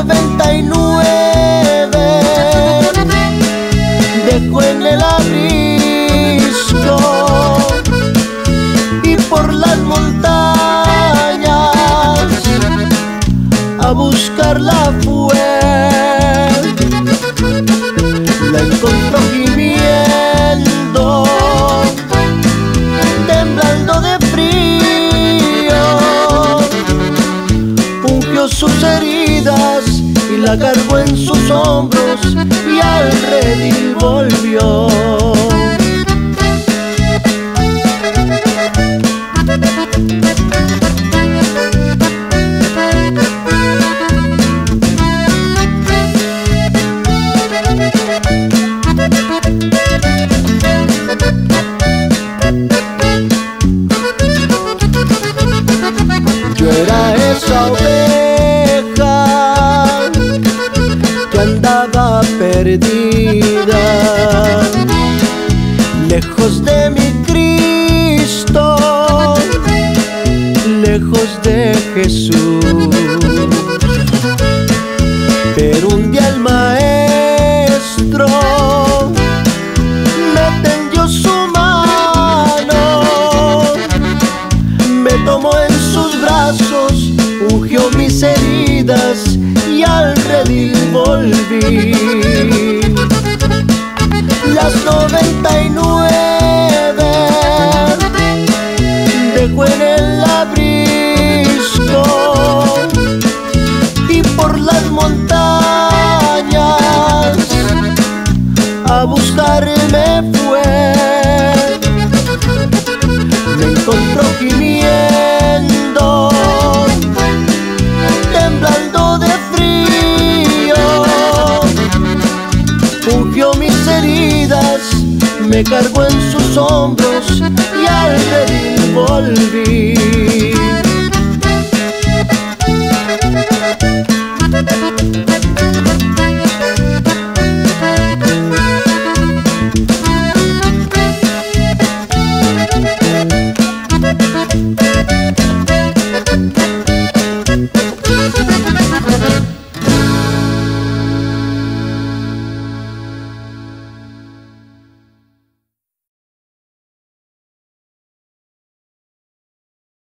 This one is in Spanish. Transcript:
99 dejó en el aprisco y por las montañas a buscarla fue. La encontró gimiendo, temblando de frío, ungió sus heridas y la cargó en sus hombros y al redil volvió. Yo era esa oveja que andaba perdida, lejos de mi Cristo, lejos de Jesús. Pero un día el Maestro me tendió su mano, me tomó en sus brazos, ungió mis heridas y al redil volví. Las 99 dejó en el aprisco y por las montañas a buscarme fue. Me encontró gimiendo, temblando de frío, ungió mis heridas, me cargó en sus hombros y al redil volví.